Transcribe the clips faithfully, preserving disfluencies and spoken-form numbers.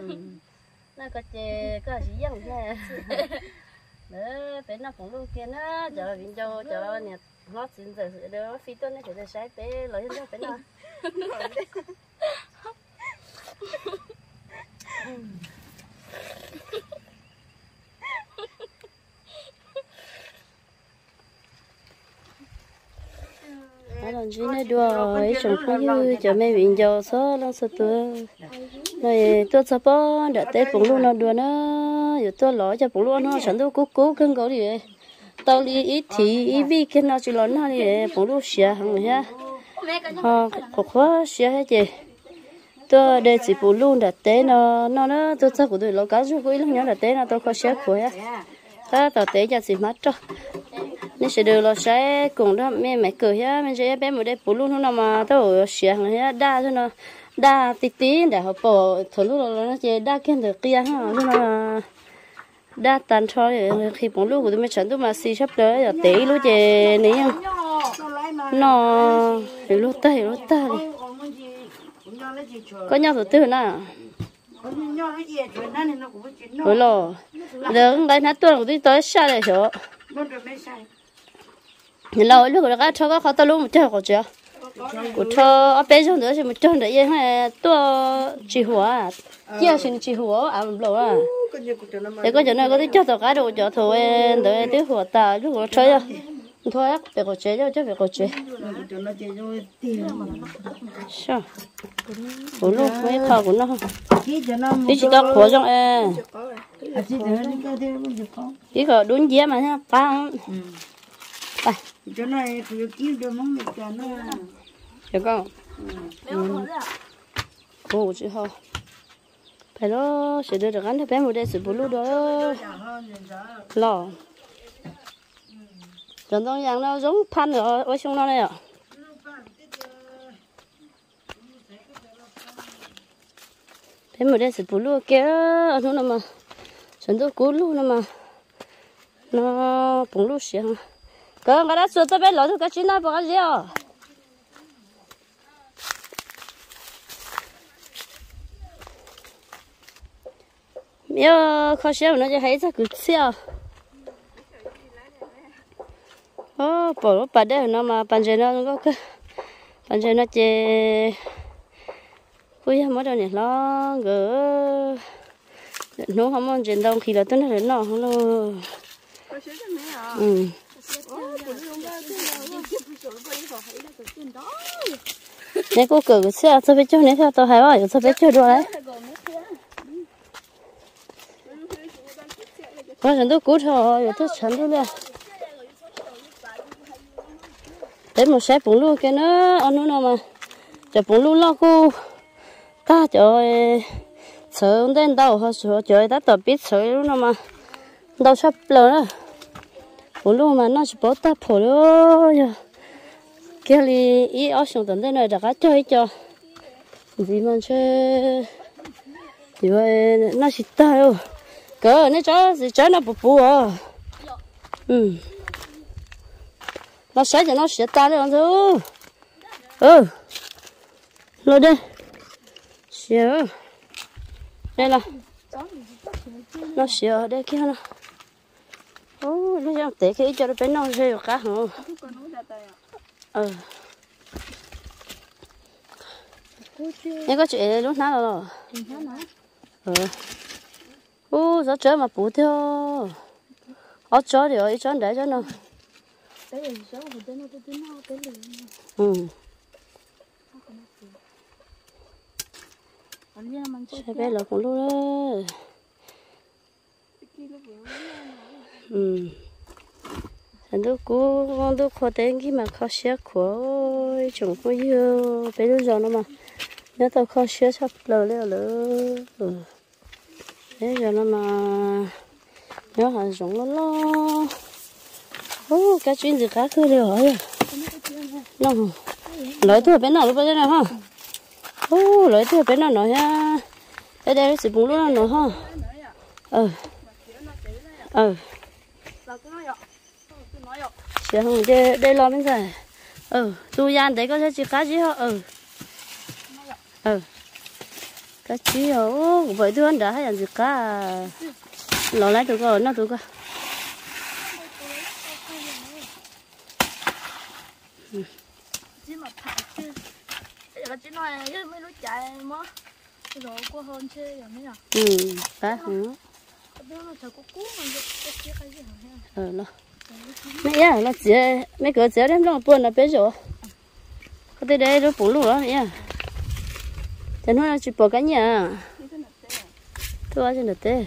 nó có chè có gì giống thế nữa phải nó cũng luôn kia nó chờ viên châu chờ nè nó xin giờ sự đó phi tuần này thì sẽ phải lấy nó phải nó nó làm gì này đùa ấy chẳng có như cho mấy viên châu số nó số tuổi này tôi sắp bó đã tới bụng luôn nó đùa nó giờ tôi lỡ cho bụng luôn nó chẳng tôi cố cố cưng cố đi tao đi ít thì ít vi cái nó chỉ lớn nó đi bụng luôn xia hàng nhá ha khó khó xia hết chị tôi để chỉ bụng luôn đã tới nó nó nó tôi sắp của tôi lỡ cá chú cũng lắm nhớ đã tới nó tôi khó xia của á ta tao tới giờ chỉ mất cho nên sẽ được là sẽ cùng đó mẹ mẹ cười á mình sẽ bé một đây bụng luôn nó mà tôi xia hàng nhá đa cho nó đa tí tí để họ bỏ thổi lúc đó nó chỉ đa kiến được kia ha cho nó đa tàn cho khi bóng lúc của tôi mới chọn tôi mà xì sắp tới giờ tí lúc chỉ này nó hiểu lúc ta hiểu lúc ta có nhau từ từ nè rồi lo được cái nát tuần của tôi tới xa để chỗ lâu lúc đó cái cho cái khó tao lúc một chơi có chưa của cho ở bên trong nữa thì một trăm để yên hay tôi chỉ hóa chia xin chỉ hóa à một lỗ à để có chỗ này có tí cho tao cái đồ cho thôi để tí hóa ta lúc đó chơi thôi á để có chơi cho chứ phải có chơi sao của lúc mấy khâu của nó tí chỉ tao của trong e tí có đúng dễ mà ha băng đây chỗ này cứ kiếm được món mì cho nó được không? Ồ chị hả? Phải đó, sẽ đưa được ăn thì bé một đây sẽ bù lú đó. Lò. Chẳngต้องอย่างnó giống pan ở ở trong nó này ạ. Bé một đây sẽ bù lú kia, nó nằm mà, chẳng tôi cú lú nằm mà, nó bùng lú xí hả? Cái cái đó sửa tới bé lỡ thôi cái chuyện nào bao cái gì à? Giờ khó xíu nóจะให้สักกี่เสี้ยวโอ้ปวดปวดเด้อเนาะมาปันเจเนาะก็คือปันเจเนาะเจคุยหมดแล้วเนี่ยร้องเกอหนูเขามันเจนดองขี้เราต้นนั่นเลยเนาะฮัลโหลอืมnày cô cử cái xe sao biết cho này theo tao hay quá, sao biết cho rồi đấy. Conฉันtôi cút thôi, rồi tôi chán tôi liền. Đấy một xe bún luôn cái nữa, ăn nữa nào mà, cho bún luôn lo cô, ta cho sợ đến đâu họ sợ trời ta tập biết sợ luôn nào mà, đâu sắp lỡ nữa, bún luôn mà nó chỉ bỏ ta phổ luôn. Cái này ý ở trong tận đây này đã cá chơi cho gì mà chơi thì vậy nó chỉ ta đâu cỡ nó chó gì chó nó bù bù à ừ nó sẽ cho nó sẽ ta đấy thôi ừ rồi đây xíu đây là nó xíu đây kia nó ô nó đang té cái cho nó bên nó chơi cá hả ừ em có chuyện lúc nào rồi ừ ô sao chơi mà bù theo ở chỗ thì ở chỗ để cho nó ừ chơi bé là cũng luôn đấy ừ anh tôi cố con tôi khó tên khi mà khó xé của chúng có nhiều bé lúc giờ nó mà nếu tao khó xé sắp lờ leo lỡ ừ thế giờ nó mà nhớ hàng giống nó lo ô cái chuyện gì khác cứ đều hỏi nó nói thôi bên nào lúc bây giờ nào ha ô nói thôi bên nào nói ha đây đây chỉ bùng luôn nó ha ờ ờ chị không đây đây lo bên này ừ tu gian đấy có thể chỉ cá gì hả ừ ừ cái chí ô vậy tôi đã hay làm gì cả lò lại tụi con nó tụi con chứ mà phải chứ bây giờ chỉ nói với mấy đứa chạy mà rồi qua hơn chứ rồi mấy à ừ phải không bây giờ nó có cú mà cái cái cái gì hả ờ nó mấy à nó chỉ mấy cái chỉ đem nó buồn là bé rồi có tới đây nó phủ luôn đó nhá cho nó chỉ bỏ cái nhà tôi cho nó tê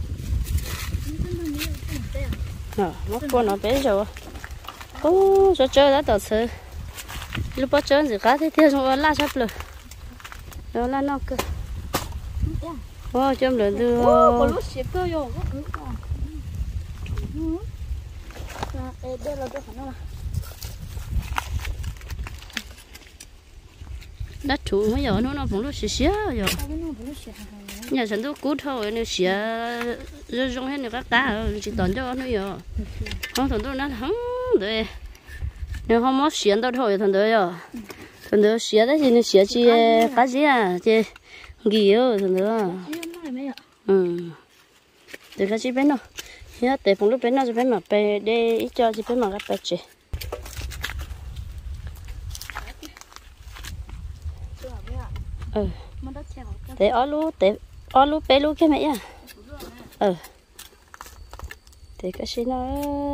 ờ nó buồn nó bé rồi ô cho chơi đã tao chơi lúc bắt chơi gì cả thế thế xong la sắp rồi nó la nó cơ ô chấm lên từ có lúc xếp cơ rồi có lúc à ê đây là cái phần nào đất chủ mấy giờ nó nó cũng lúc xí xí rồi nhàฉัน都骨头那些热中间那个干只当着那有好很多人很对然后没咸到头有很多哟很多咸的是那咸起干gì à chứ gì yo很多ừ để cái gì bên nó nhớ để phong lúc bên nó chỉ bên mà bé để ít cho chỉ bên mà cái bé chị ừ để ở lú để ở lú bé lú cái mẹ à ừ để cái gì nó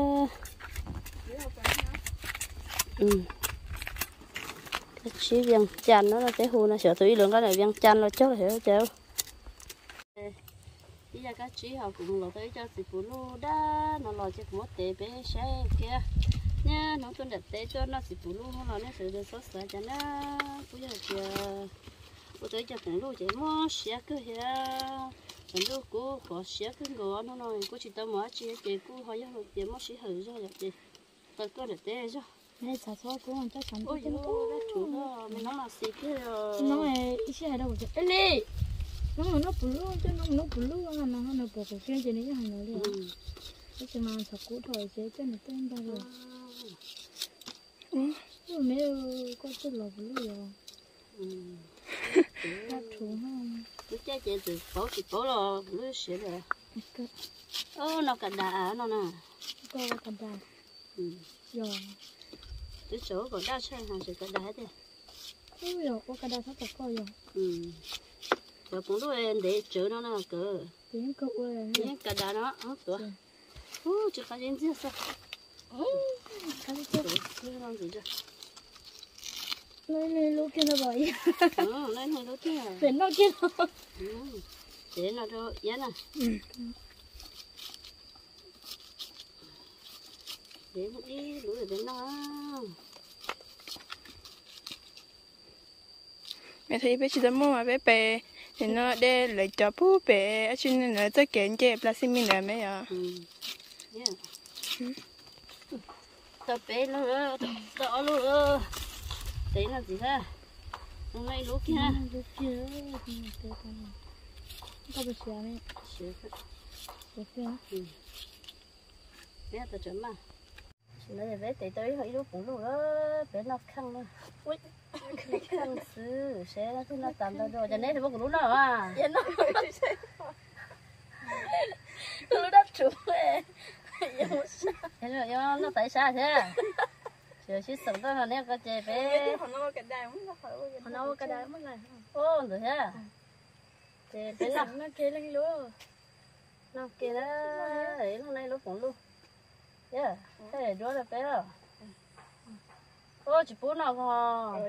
ừ cái gì viên chăn nó là cái hồ nó sửa túi lượng cái này viên chăn nó chốt là hiểu chưa bây giờ các chị họ cũng lo tới cho chị phụ lu đó nó lo cho một tệ bé xe kia nha nó tuân đặt tệ cho nó chị phụ lu nó lo nó sửa được sốt sợi cho nó bây giờ kìa tôi tới cho thằng lu chạy mua xe cứ hè thằng lu cô có xe cứ ngồi nó nói cô chỉ tao mua chị chị cô họ giờ chị mua xe hử ra rồi chị tôi có đặt tệ cho này sao sao cũng cho chắn ôi dồi ôi chủ đó mình nó là xe kia rồi nó này ít xe đâu vậy Eli nó mà nó bự luôn chứ nó nó bự luôn à nó nó bự cái kia cho nên hàng nó liền cái gì mà thật cũ thôi chứ cho nó tên đâu rồi ừ mấy có chút lộc luôn rồi đáp thú không cứ chơi chơi từ phố thì phố rồi cứ sửa rồi ô nó cả đá nó nè có cả đá rồi cái chỗ còn đá chơi hàng sửa cả đá thế ừ rồi có cả đá sắp có rồi ừ rồi cũng đôi để chở nó là cỡ tiếng cậu ơi những cả đá nó ớt tuổi ô chỉ có đến gì sao cái gì cái làm gì chứ lên lên lúc kia nó bảo gì ừ lên này lúc kia đến nó kia nó để nó cho yên à để một đi lúa để nó mẹ thấy bé chỉ tao mua mà bé bé thì nó để lấy cho bố bé cho nên là tất cả cái plastic mình làm mấy à tập bé nó đỏ luôn đấy là gì ha hôm nay lúa kia lúc kia có bị xé này xé xé kia bé tao chấm mà nó là bé tới tới hơi lúa cũng lúa đó bé nó khăng nữa ui khăng sư xé nó thì nó tạm tao rồi cho nên thì bố cũng lúa nào à yên nó lúa đất chủ ấy thế rồi do nó tại sao thế chờ xí sống đó là nè cái chế bé họ nó cái đài muốn nó phải họ nấu cái đá mất này ô được thế chế bé nó nó kia lên lúa nó kia đó đấy hôm nay lúa cũng luôn yeah thế rồi là bé rồi ô chỉ bún nào không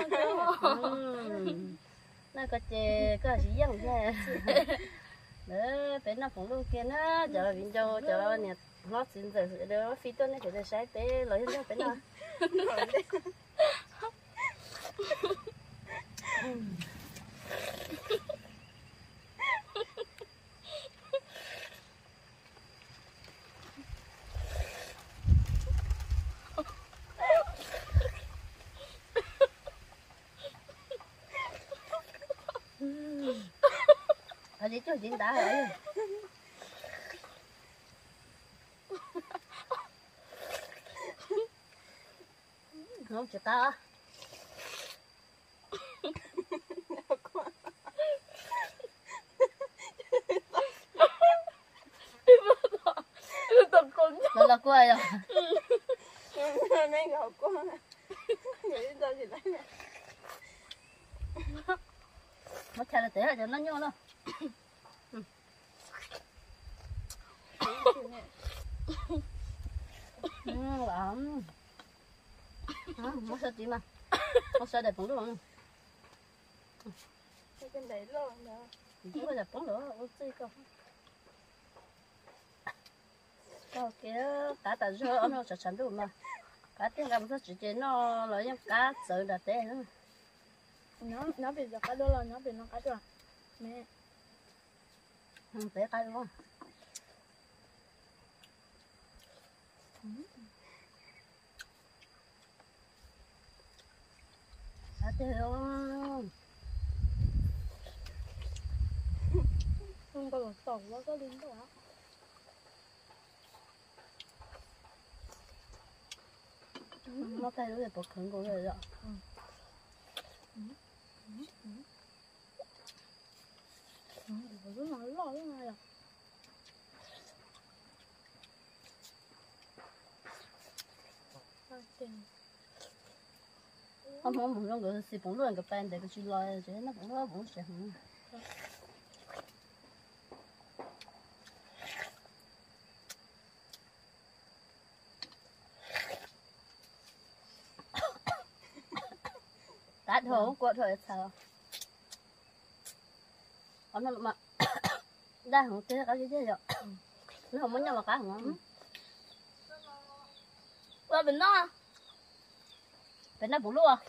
nó có chế có gì giống thế đấy bé nó cũng luôn kia nó chờ viên châu chờ nè nó xin giờ đó phi tuần này thì để sai bé lấy ra bé nó ở đây cho diễn tả rồi không chịu ta là cô rồi mấy gạo cô vậy sao gì đấy nó theo là thế là cho nó nhô nó ừ lắm nó sao chị mà nó sao đẹp cũng được không trên đấy luôn đó cũng có đẹp cũng được ô xí cơ ok cá tạt rơ nó sẽ chắn được mà cá tiếng gầm nó chỉ chế nó là những cá sợ là té nữa nó nó bị giật cái đó là nó bị nó cái rồi mẹ ừ té cái đúng không cá té không không có một tổ nó có linh đâu hả nó tay nó đẹp khẩn của người đó nó nói lo thế này à không không muốn dùng cái xì bông luôn cái bàn để cái chữ lòi chứ nó cũng nó cũng sẽ không tát thôi quật thôi sao ông nó mà đang không tiếc cái gì thế rồi nó không muốn nhau mà cá không qua bên đó bên đó bún luôn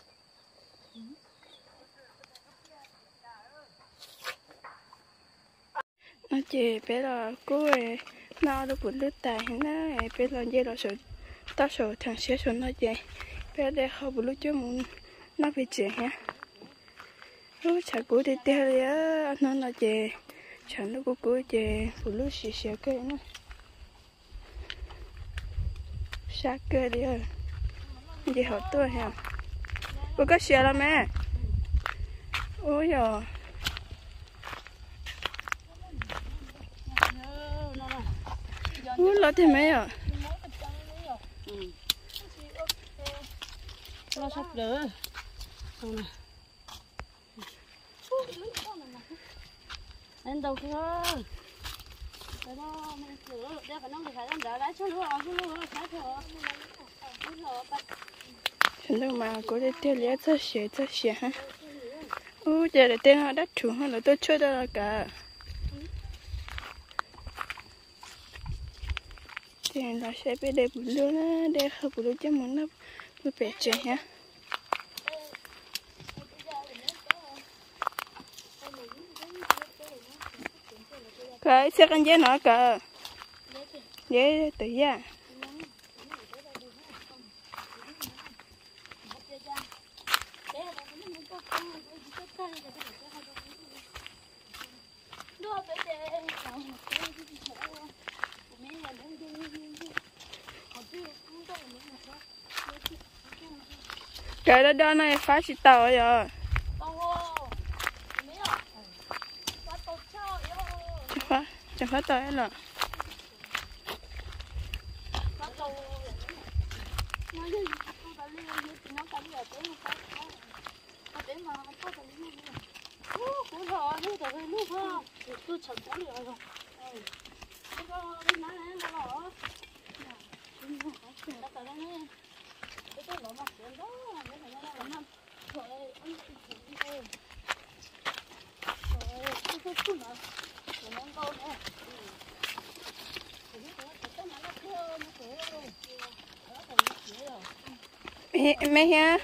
nó chỉ bé là cô ấy nó được bún lứt tài nó bé là dễ là sự tao sợ thằng sẽ sợ nó vậy bé để không bún lứt cho muốn nó bị chết ha lúc chả cố đi theo đi á nó là gì chẳng nó cố cố gì bún lứt xì xì cái nó sát cái đi à gì họ tôi ha bữa có xì là mẹ ôi giời ui lo thế mấy à nó sắp được anh đâu cơ cái đó mình sửa để cái nó phải làm đỡ lấy cho nó cho nó phải thừa chẳng đâu mà cố đi tiêu liệt cho xé cho xé ha ui giờ để tên họ đắt chủ hơn là tôi chơi đó cả tiền là sẽ bị để bún luôn á để không bún luôn cho muốn nó bị bể chết ha cái xe con dế nó cả dế tự ra cái đó đó này phá xịt tàu rồi chẳng phá chẳng phá tàu là cũng rồi nó từ cái nước ha tôi chặt cái gì rồi cái đó cái má này nó rõ nó từ đây nè cái cái lỗ mặt trên đó cái này nó làm năm rồi anh chị đi thôi rồi cái cái chút nữa rồi nó câu nè mẹ ha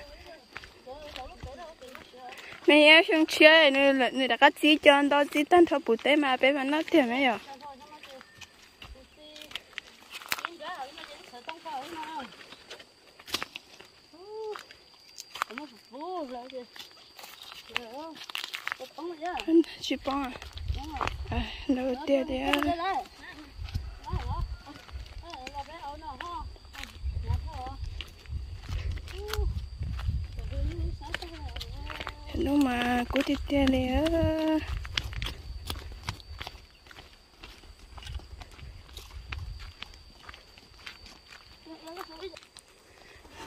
mẹ ha xong chơi nữa là người ta có chỉ cho anh đó chỉ tan thọ bút tế mà bé mà nó tiền mấy rồi chị bông à à đâu tiền đi à nó mà cố đi tiền đi á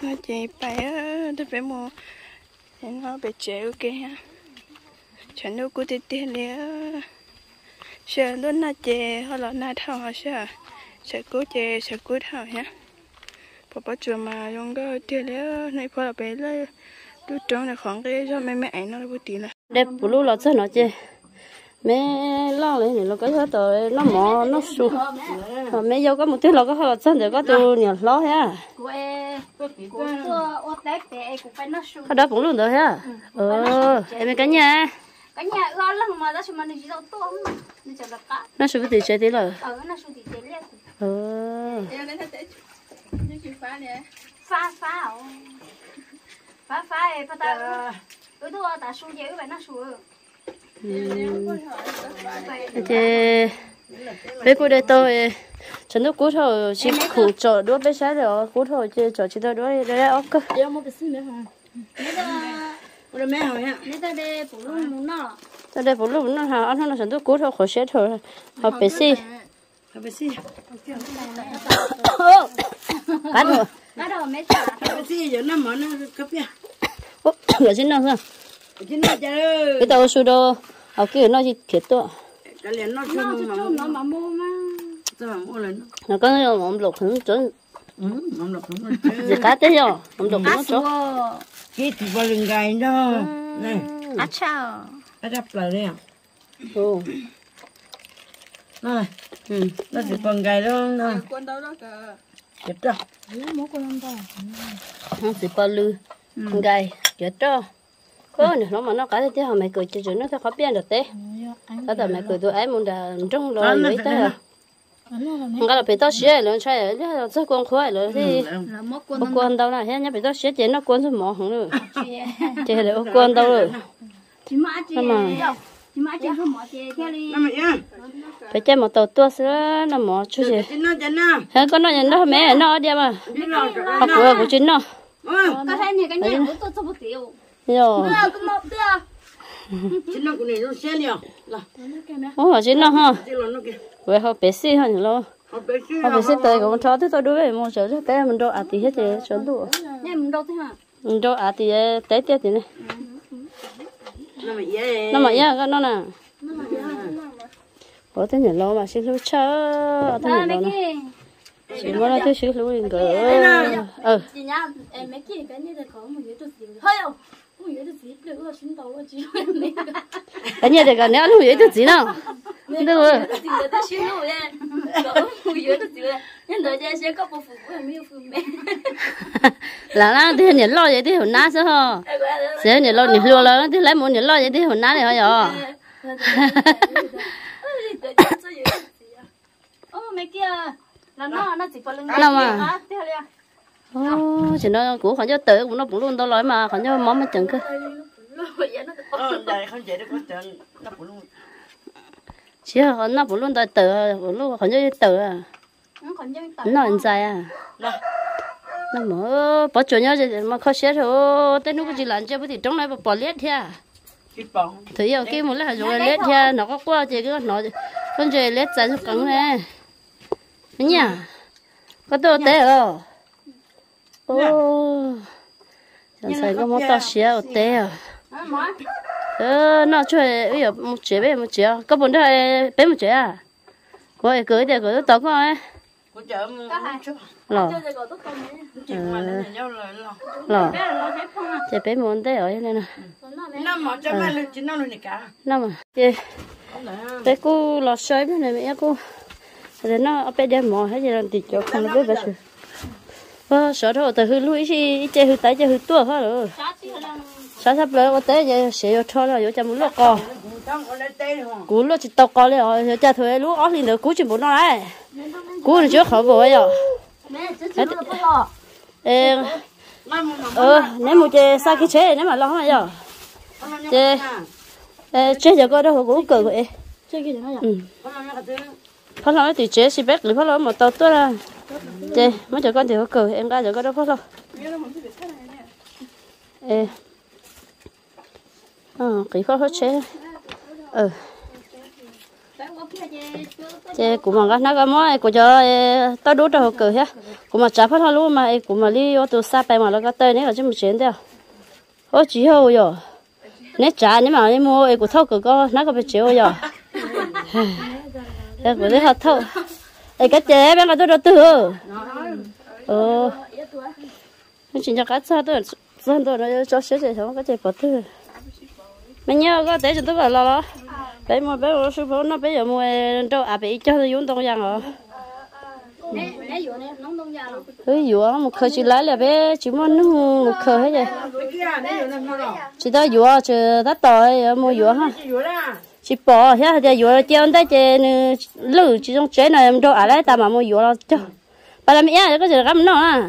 nó chỉ phải tôi phải mua thì nó bị chế ok ha chẳng đâu có tiền tiền liền sợ nó na chế hoặc là na thao hả sợ sợ cố chế sợ cố thao nhá bà bắt chùa mà dùng cái tiền liền này phải là bé lấy đứa trống này khoảng cái cho mẹ mẹ ảnh nó có tiền này đẹp bù lu lọt sao nó chứ mẹ lo lấy này nó cái hết rồi nó mỏ nó su mà mẹ vô có một thứ là có hơi chân thì có tu nhiều lo ha cái đó cũng luôn rồi ha ờ em cái nhà cái nhà lo lắng mà đó chúng mình chỉ đâu to nó chỉ là cá nó su bị chơi tí rồi ờ nó su thì tiền liền ờ phá phá phá phá phá ta tôi thua ta su dễ vậy nó su thì bây cô đây tôiฉันต้องกู้เท่าชิมขู่จอดด้วยไม่ใช่เดี๋ยวกู้เท่าจะจอดชิดด้วยได้ได้ออกก็เดี๋ยวมันไปซื้อไหมฮะนี่ตัว Ủa mẹ hỏi hả? นี่ตัวเด็กปุ๋ยมันน่ะแต่เดี๋ยวผมรู้นะฮะอันนั้นฉันต้องกู้เท่าขอเช็ดเถอะเอาไปสิ Hả bé xí? กันหัว cái đó mấy chả Hả bé xí giờ nó mở nó cấp ya. โอ้เหลือชิ้นนึงอ่ะ Chứ nó chả ơi. cái tàu su đôเอากี่น้อยที่เขียนตัว Cái liền nó nó chung chỉ mà cho nó mà mua mà sao mà mua lên nó. แล้วก็ยังผมหลบถึงจน Ừ, mà lọc cũng nó จะ chơi. กัดได้ยังผมหลบถึงจน Cái thì bao lần gài đó. Này, à chào cái đắp lại đây à? โอ้ Này, อืม nó chỉ bằng gài đó. Này, con đâu đó cả chết rồi. mua con ăn đâu มันสิปลือไงเขียนตัวก็เนี่ยน้องมันน้องกัดที่เขาไม่เกิดจะจนน้องถ้าเขาเปลี่ยนเด็ดเต้ถ้าแต่ไม่เกิดตัวไอ้มันจะจงรออยู่เต้มันก็เราไปต่อเสียเลยใช่เนี่ยเราจะกวนควายเลยที่ là mua con บกวนเตาหน้าเห็นเนี่ยไปต่อเสียเจนน้องกวนสมองของเลยเจเดี๋ยวกวนเตาเลย chỉ mã chị chỉ mã chị không mỏ chị theo đi Nó mày nhá. ไปเจมาตัวตัวเสือน้ำหมอช่วย Chứ nó chả nào. เฮ้ยก็น้อยอย่างน้อยแม่น้อยเดียวมา Chứ nó chả เอากลัวกูจินเนาะ Ơ, cái này này cái nhà của tôi sao bự tiểu โย่ nữa cũng một nữa chứ nó cũng này nó xe liều. Là, โอ้จินเนาะฮะ chứ là nó kìa. เว้ยเขาเปซี่ฮะนี่เรา Họ bé xí. เขาเปซี่เตยของชอที่ตัวด้วยมันเฉยๆแต่มันโดนอาทิตย์เฉยๆชนตัว nhà mình đâu thế hả มันโดนอาทิตย์เตยเตยทีนี่ Nó mày dễ. น้ำมันยาก็นั่นน่ะโอ้แต่เนี่ยเรามาซื้อลูกเช้าแต่เนี่ย à เรา mấy นะ kia ซื้อมาแล้วที่ซื้อลูกเองก็เออ chị nhá em mấy kia cái này là có một cái đồ gì hơi không một cái đồ gì được là xin tàu là chỉ em mấy cái อันนี้เด็กกันเนี่ยลูกอยู่ที่จีน่ะนี่ตัว đồ gì là ta xin luôn nha có một cái đồ gì là nhưng đời cha sẽ có một phụ của em yêu phụ mẹ หลังนั้นที่เนี่ยรออย่างที่หัวหน้าซะฮะเสียเนี่ยรอเนี่ยรัวแล้วที่ไรหมดเนี่ยรออย่างที่หัวหน้าเลยเหรอ ô mấy kia là nó nó chỉ có lưng Làm à? theo đi ô chỉ nó của họ cho tự cũng nó cũng luôn tao nói mà họ cho món mà chừng cơ Ờ, đây không dễ được có chuyện. Nó cũng luôn. chỉ họ nó cũng luôn tao tự cũng luôn họ cho tự à nó còn dân tàu nó làm sao à Là, nó mở bỏ chỗ nhau thì mà khó xé thôi tên nó cũng chỉ làm cho bữa thì trong này bỏ liệt thế à cái bóng. thử giờ kia một lát rồi liệt thế nó có qua thì cái nó con chơi liệt ra cho cứng này nhỉ có đồ té à ô chẳng sai có món to xé ở té à nó mói ờ nó chơi bây giờ một chế bé một chế có bốn đứa bé một chế à coi cưới để cưới tao coi Của chợ mua chút. lò chơi rồi tốt không nhỉ Chị mà nó là nhau lời lo. lò bé là nó thấy không à chế bé muốn té ở đây nè nó bé Nó mà cho mai lên chỉ nó luôn này cả. nó mà chế Không lẽ. bé cô lò xoay bên này mẹ cô rồi nó ở bên đây mò hết giờ thì cho không biết bao nhiêu ờ sợ thôi từ hư lũi gì chế hư tay chế hư tua hết rồi cá tí là sao sắp tới tới giờ sẽ cho thôi rồi cho một lúc co Trong ở đây tê không? cú lúc chỉ tao co lên rồi cho thôi lúc ó liền được cú chỉ muốn nó lại cú là trước khỏi bộ rồi mẹ chứ chứ nó có lò ê Nó mà mà. ờ nếu một chế sao cái chế nếu mà lo mà giờ chế ê chế giờ coi đâu cũng cười vậy chơi cái gì nó ừ Không mà cái thứ. phát lo thì chế xí bét lưỡi phát lo một tàu tốt ra chế mấy giờ con thì có cười em ra giờ coi đâu phát lo ê ờ kỹ phát hết chế ờ chị cũng mà nó cái món của cho tao đút cho cử ha cũng mà trả phát hoa luôn mà cũng mà đi ô tô xa bay mà nó có tên đấy là chứ một chuyện đâu ô chỉ hầu rồi nếu trả nhưng mà em mua của thâu cử có nó có bị chịu rồi thế của đấy họ thâu ấy cái chế bên là tôi đầu tư ờ chỉ cho cái sao tôi dân tôi nó cho xếp xếp xong cái chế bỏ tư mình nhớ có thể chúng tôi gọi là lo bây mua bây giờ sư phụ nó bây giờ mua đâu à bị cho tôi uống đông giang rồi ví dụ một khơi chỉ lấy là bé chỉ muốn nước một khơi hết rồi chỉ tới dụ chỉ tát tỏi mua dụ ha chỉ bỏ hết giờ dụ treo tới trên lử chỉ trong chế này đâu à lấy ta mà mua dụ là cho bà làm gì có gì gắm nó à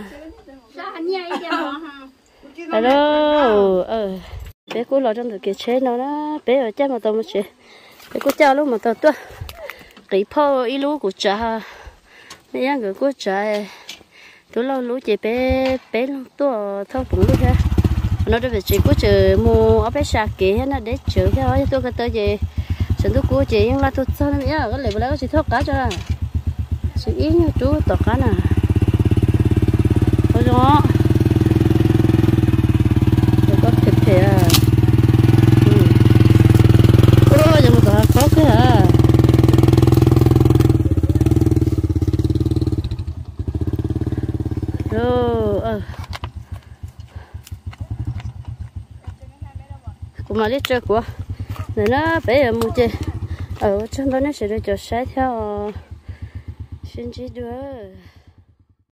hello ờ bé cô lo trong thực cái chế nó đó bé ở trên mà tao mới chế bé cô chào lúc mà tao tua cái phô ít lú của cha mấy anh người của cha tôi lâu lú chị bé bé luôn tua thâu cũng luôn ha nó đã về chị của chị mua ở bé sạc kỹ nó để chữa cho tôi cái tới gìฉันtôi của chị là tôi sao nó nhá cái này bây giờ chị thóc cá cho chị ý như chú tọt cá nè thôi đó có thịt thì à ôi giờ một tọt khó cái à rồi ờ cũng mà lít chơi của này nó bé ở mua chơi ở trong đó nó sẽ được cho sai theo xin chỉ đưa